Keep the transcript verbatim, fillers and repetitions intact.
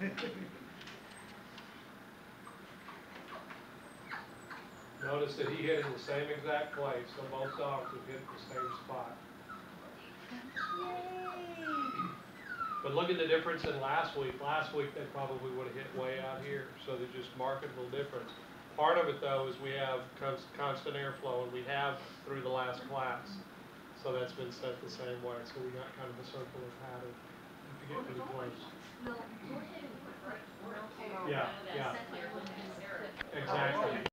Notice that he hit in the same exact place, so both dogs would hit the same spot. Yay! But look at the difference in last week. Last week they probably would have hit way out here, so there's just marketable difference. Part of it though is we have const constant airflow, and we have through the last class. So that's been set the same way, so we got kind of a circular pattern if you get pretty close. No, we're hitting right. Yeah, yeah. Exactly.